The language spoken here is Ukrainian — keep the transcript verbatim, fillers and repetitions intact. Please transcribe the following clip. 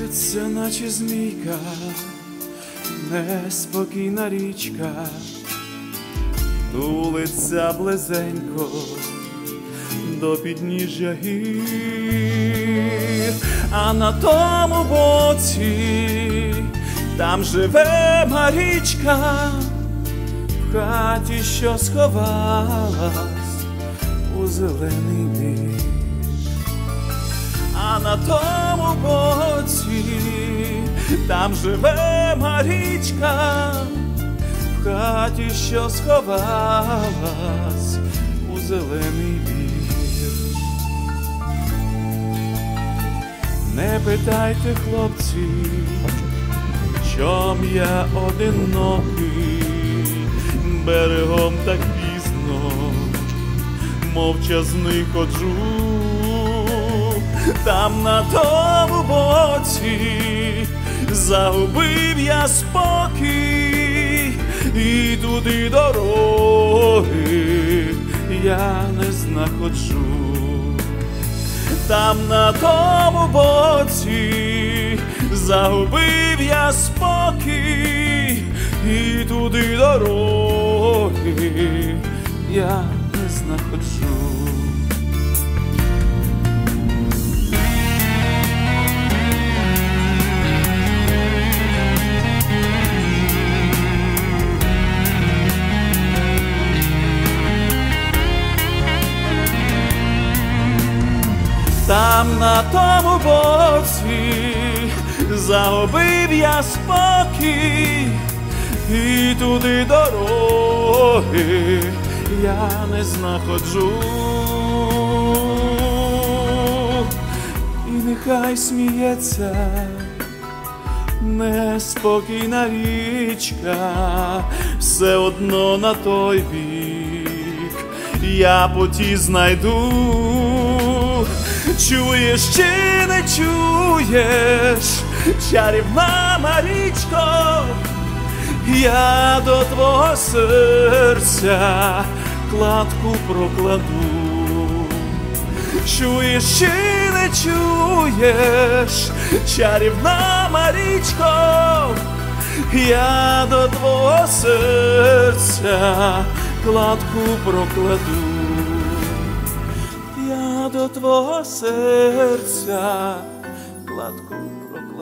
В'ється, наче змійка, неспокійна річка, тулиться близенько до підніжжя гір, а на тому боці там живе Марічка, в хаті, що сховалась у зелений мір. А на тому боці там живе Марічка, в хаті, що сховалась у зелений вір. Не питайте, хлопці, чом я одинокий, берегом так пізно, мовчазний ходжу. Там на тому боці загубив я спокій, і туди дороги я не знаходжу. Там на тому боці загубив я спокій, і туди дороги я не знаходжу. Там на тому боці загубив я спокій, і туди дороги я не знаходжу. І нехай сміється неспокійна річка, все одно на той бік я путі знайду. Чуєш чи не чуєш, чарівна Марічко, я до твого серця кладку прокладу. Чуєш чи не чуєш, чарівна Марічко, я до твого серця кладку прокладу. Я до твого серця кладку прокладу.